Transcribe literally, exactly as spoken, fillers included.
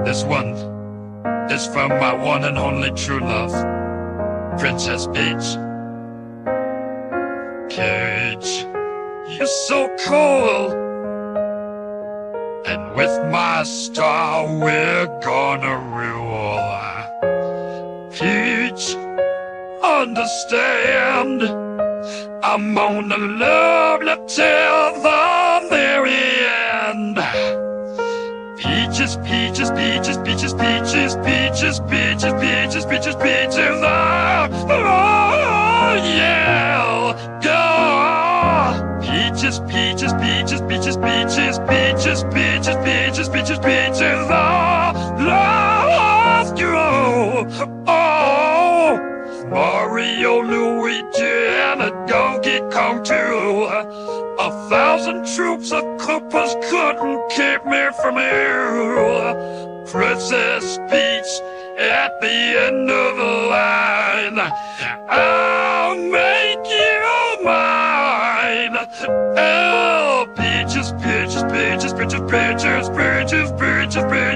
This one is from my one and only true love, Princess Peach. Cage, you're so cool, and with my star we're gonna rule. Peach, understand, I'm gonna love you till the very end. Peaches, peaches, peaches, peaches, peaches, peaches, peaches, peaches, peaches, peaches, oh, oh yeah, yeah. Peaches, peaches, peaches, peaches, peaches, peaches, peaches, peaches, peaches, peaches, oh, lost you, oh, Mario, Luigi, and a Donkey Kong too. A thousand troops of Koopas couldn't keep me from you. Princess Peach at the end of the line. I'll make you mine. Oh, peaches, peaches, peaches, peaches, peaches, peaches, peaches, peaches.